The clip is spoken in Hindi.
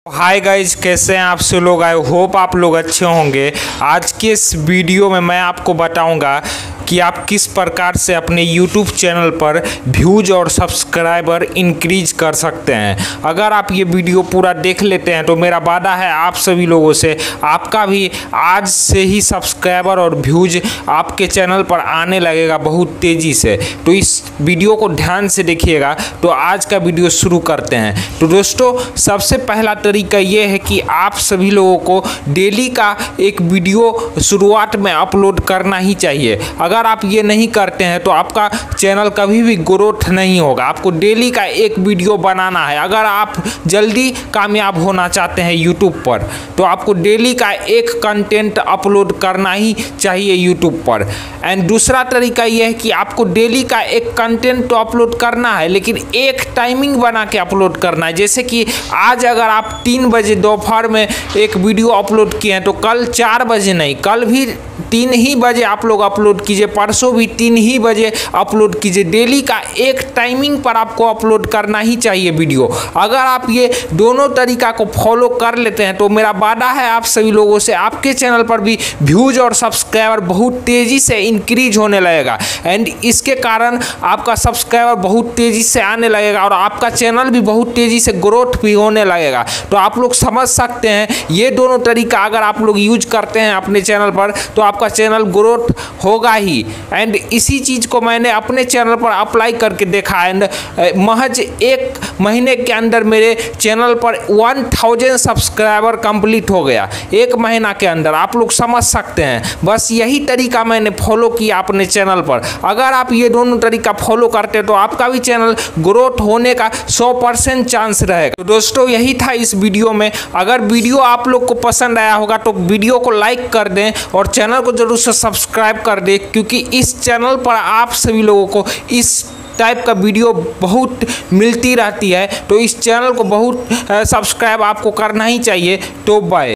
हाय गाइज, कैसे हैं आप सब लोग। आई होप आप लोग अच्छे होंगे। आज के इस वीडियो में मैं आपको बताऊंगा कि आप किस प्रकार से अपने YouTube चैनल पर व्यूज और सब्सक्राइबर इंक्रीज कर सकते हैं। अगर आप ये वीडियो पूरा देख लेते हैं तो मेरा वादा है आप सभी लोगों से, आपका भी आज से ही सब्सक्राइबर और व्यूज आपके चैनल पर आने लगेगा बहुत तेज़ी से। तो इस वीडियो को ध्यान से देखिएगा। तो आज का वीडियो शुरू करते हैं। तो दोस्तों, सबसे पहला तरीका ये है कि आप सभी लोगों को डेली का एक वीडियो शुरुआत में अपलोड करना ही चाहिए। अगर आप ये नहीं करते हैं तो आपका चैनल कभी भी ग्रोथ नहीं होगा। आपको डेली का एक वीडियो बनाना है। अगर आप जल्दी कामयाब होना चाहते हैं यूट्यूब पर तो आपको डेली का एक कंटेंट अपलोड करना ही चाहिए यूट्यूब पर। एंड दूसरा तरीका यह है कि आपको डेली का एक कंटेंट तो अपलोड करना है, लेकिन एक टाइमिंग बना के अपलोड करना है। जैसे कि आज अगर आप 3 बजे दोपहर में एक वीडियो अपलोड किए हैं तो कल 4 बजे नहीं, कल भी 3 ही बजे आप लोग अपलोड कीजिए, परसों भी 3 ही बजे अपलोड कीजिए। डेली का एक टाइमिंग पर आपको अपलोड करना ही चाहिए वीडियो। अगर आप ये दोनों तरीका को फॉलो कर लेते हैं तो मेरा वादा है आप सभी लोगों से, आपके चैनल पर भी व्यूज और सब्सक्राइबर बहुत तेज़ी से इंक्रीज होने लगेगा। एंड इसके कारण आपका सब्सक्राइबर बहुत तेज़ी से आने लगेगा और आपका चैनल भी बहुत तेज़ी से ग्रोथ भी होने लगेगा। तो आप लोग समझ सकते हैं ये दोनों तरीका अगर आप लोग यूज करते हैं अपने चैनल पर तो आपका चैनल ग्रोथ होगा ही। एंड इसी चीज़ को मैंने अपने चैनल पर अप्लाई करके देखा। एंड महज 1 महीने के अंदर मेरे चैनल पर 1000 सब्सक्राइबर कंप्लीट हो गया, 1 महीना के अंदर। आप लोग समझ सकते हैं। बस यही तरीका मैंने फॉलो किया अपने चैनल पर। अगर आप ये दोनों तरीका फॉलो करते हैं तो आपका भी चैनल ग्रोथ होने का 100% चांस रहेगा। तो दोस्तों, यही था इस वीडियो में। अगर वीडियो आप लोग को पसंद आया होगा तो वीडियो को लाइक कर दें और चैनल को जरूर से सब्सक्राइब कर दें, क्योंकि इस चैनल पर आप सभी लोगों को इस टाइप का वीडियो बहुत मिलती रहती है। तो इस चैनल को बहुत सब्सक्राइब आपको करना ही चाहिए। तो बाय।